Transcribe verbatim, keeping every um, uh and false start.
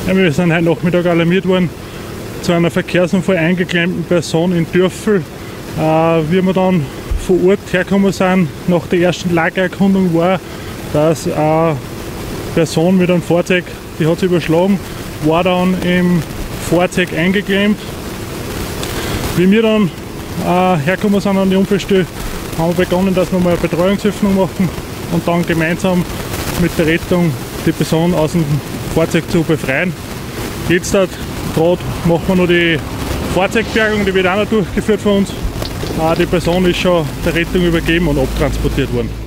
Ja, wir sind heute Nachmittag alarmiert worden zu einer Verkehrsunfall eingeklemmten Person in Dörfel. Äh, wie wir dann vor Ort hergekommen sind, nach der ersten Lagererkundung war, dass eine Person mit einem Fahrzeug, die hat sich überschlagen, war dann im Fahrzeug eingeklemmt. Wie wir dann äh, hergekommen sind an die Unfallstelle, haben wir begonnen, dass wir mal eine Betreuungsöffnung machen und dann gemeinsam mit der Rettung die Person aus dem Fahrzeug zu befreien. Jetzt gerade machen wir noch die Fahrzeugbergung, die wird auch noch durchgeführt von uns. Äh, die Person ist schon der Rettung übergeben und abtransportiert worden.